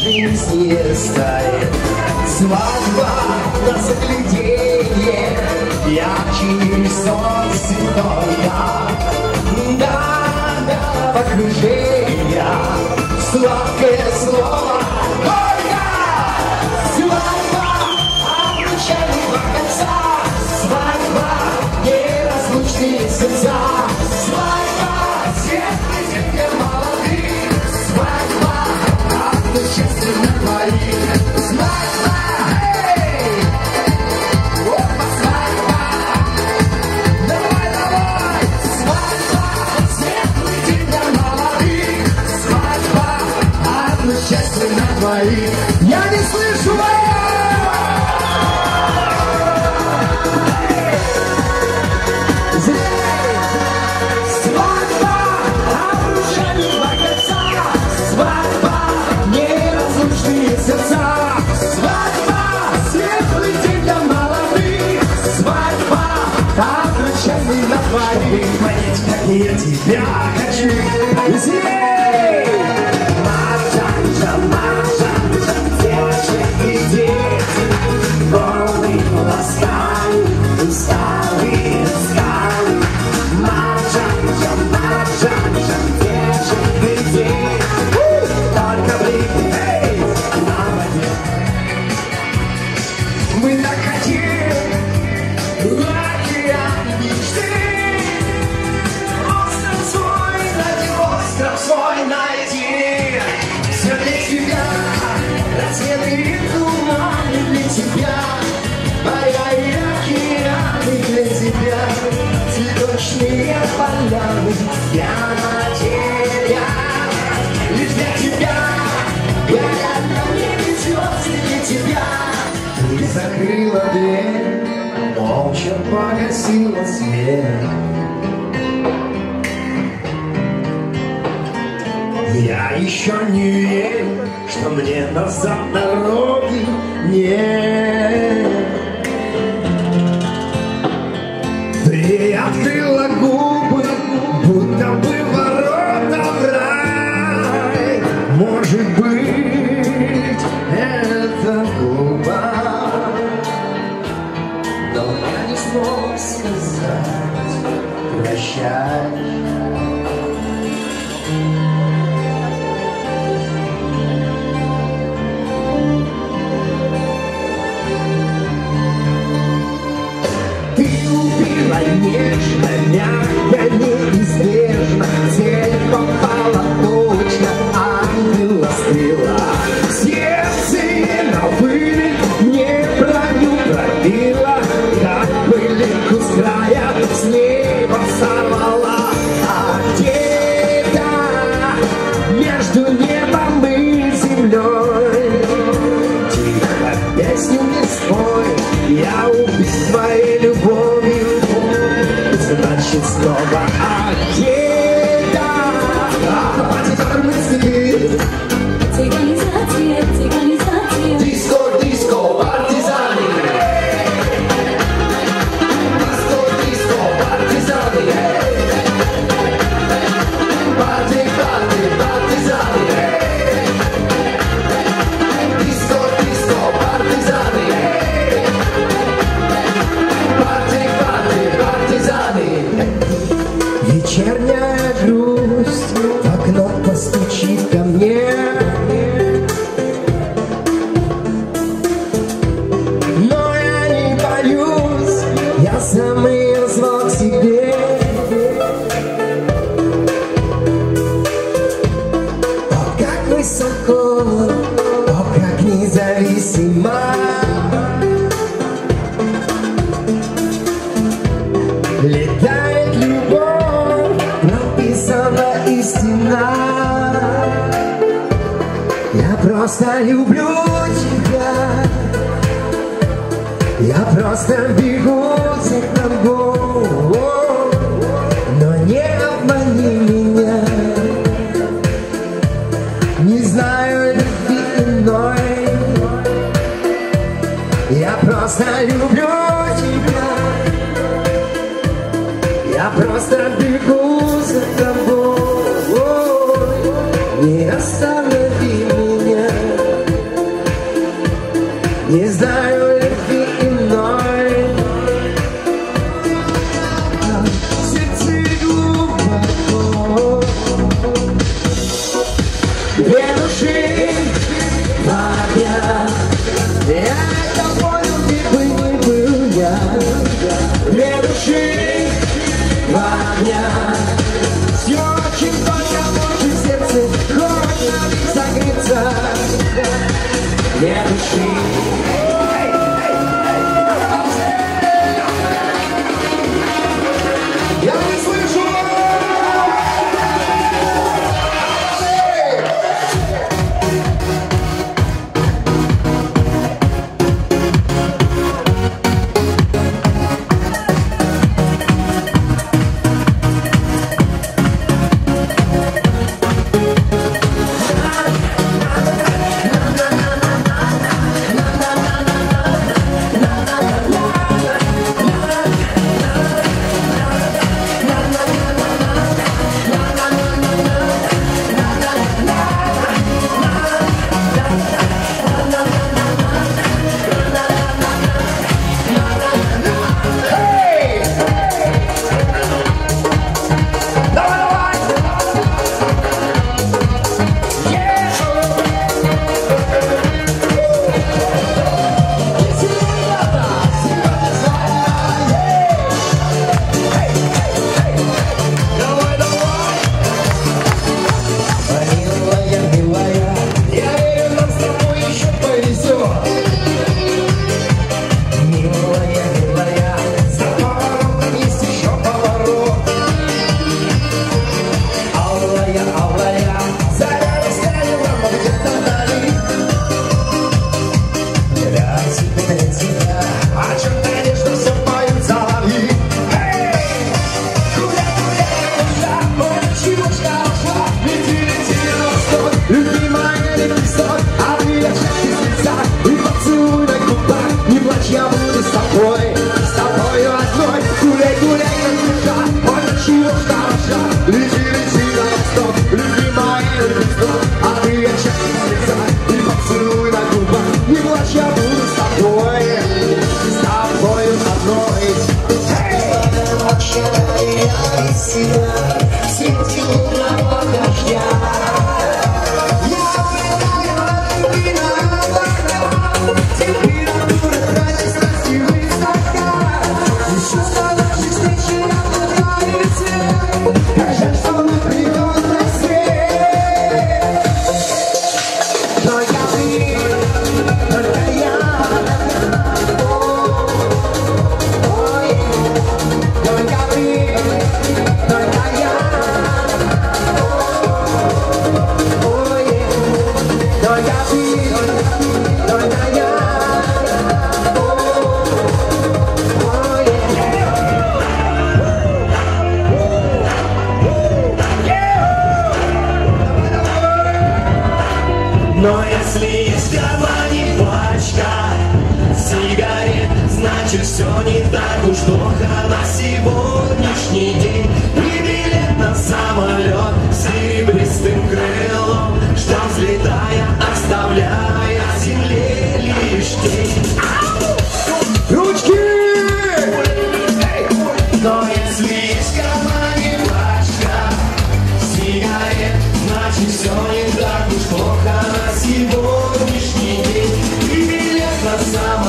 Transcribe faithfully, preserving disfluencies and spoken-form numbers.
жизнь не стоит. Свадьба на загляденье, ярче солнце только. Да, да, покружение, сладкое слово только. Свадьба, обручальные два кольца, свадьба, неразлучные сердца. Свадьба, светлый день для молодых, свадьба, одно счастье на двоих. Свадьба, эй! Опа, свадьба! Давай, давай! Свадьба, светлый день для молодых, свадьба, одно счастье на двоих. Я не слышу! Свадьба, обручальные два кольца, свадьба, неразлучные сердца. Свадьба, светлый день для молодых, свадьба, обручальные на двоих. Понять, как я тебя хочу. Эй! Маржанжа, маржанжа, девочек и дети, голые ласкали, усталые скалы. Маржанжа, маржанжа, девочек и дети, только блики, эй, на воде. Мы так хотим в океан мечты. Остров свой найди, остров свой найди. Все для тебя, рассветы туманы для тебя, моя океаны для тебя, цветочные поляны для материя. Лишь для тебя, горят на небе звезды для тебя. Ты закрыла дверь, молча погасила свет. Я еще не верю, что мне назад дороги нет. Ты открыла губы, будто бы ворота в рай. Может быть, это глупо, но я не смог сказать прощай. Нежно, мягко, неизбежно, цель попала точно, ангела стрела. Сердце на вылет, не броню пробила, как пылинку с края с неба сорвала. А где-то между небом и землей тихо песню не спой, я убит твоей любовью. Значит, снова одета. Парти мысли. Цыганизация, цыганизация. Диско, диско, партизаны. Диско, диско, партизаны. Парти, парти, партизаны. Диско, диско, партизаны. Парти, парти, партизаны. Вечерняя грусть в окно постучит ко мне. Но я не боюсь, я сам ее звал к себе. О, как высоко, о, как независимо летает любовь, прописана истина. Я просто люблю тебя, я просто бегу за тобой, но не обмани меня. Не знаю любви иной, я просто люблю тебя. Я просто бегу за тобой, не останови меня. две души в огнях. Я это понял, где бы ни был я. Две души в огнях. Все, чем только может сердце хоть согреться. Две души. Я не слышу! Но если есть в кармане пачка сигарет, значит все не так уж плохо на сегодняшний день. И билет на самолет с серебристым крылом, что взлетая, оставляя земле лишь тень. Ручки! Но если есть в кармане пачка сигарет, значит все не так уж плохо на сегодняшний день. И билет на самолет